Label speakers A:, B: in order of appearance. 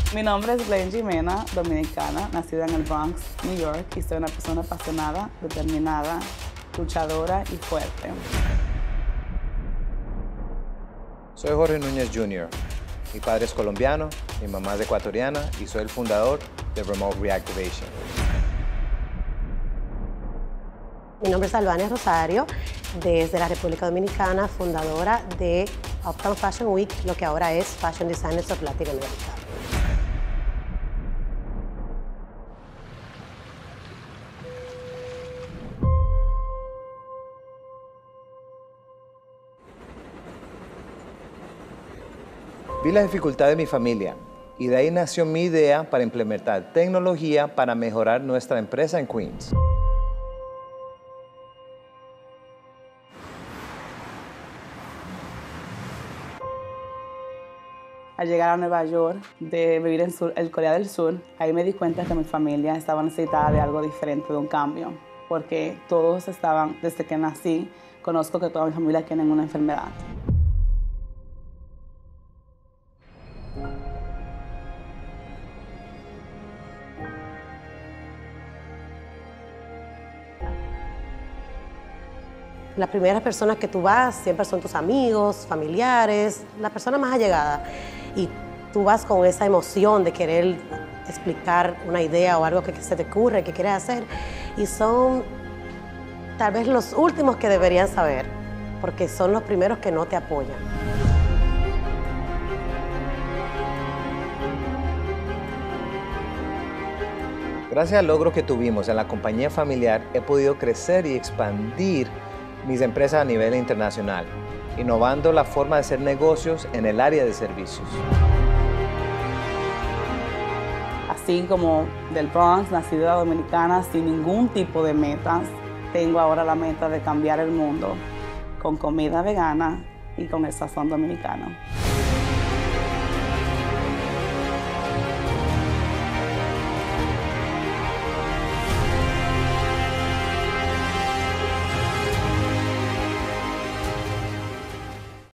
A: Mi nombre es Blaine Jimena, dominicana, nacida en el Bronx, New York, y soy una persona apasionada, determinada, luchadora y fuerte.
B: Soy Jorge Núñez Jr. Mi padre es colombiano, mi mamá es ecuatoriana y soy el fundador de Remote Reactivation.
C: Mi nombre es Albania Rosario, desde la República Dominicana, fundadora de Uptown Fashion Week, lo que ahora es Fashion Designers of Latin America.
B: Vi la dificultad de mi familia y de ahí nació mi idea para implementar tecnología para mejorar nuestra empresa en Queens.
A: Al llegar a Nueva York, de vivir en el Corea del Sur, ahí me di cuenta que mi familia estaba necesitada de algo diferente, de un cambio, porque todos estaban, desde que nací, conozco que toda mi familia tiene una enfermedad.
C: Las primeras personas que tú vas siempre son tus amigos, familiares, la persona más allegada. Y tú vas con esa emoción de querer explicar una idea o algo que se te ocurre, que quieres hacer. Y son tal vez los últimos que deberían saber, porque son los primeros que no te apoyan.
B: Gracias al logro que tuvimos en la compañía familiar, he podido crecer y expandir mis empresas a nivel internacional, innovando la forma de hacer negocios en el área de servicios.
A: Así como del Bronx, nacida dominicana, sin ningún tipo de metas, tengo ahora la meta de cambiar el mundo con comida vegana y con el sazón dominicano.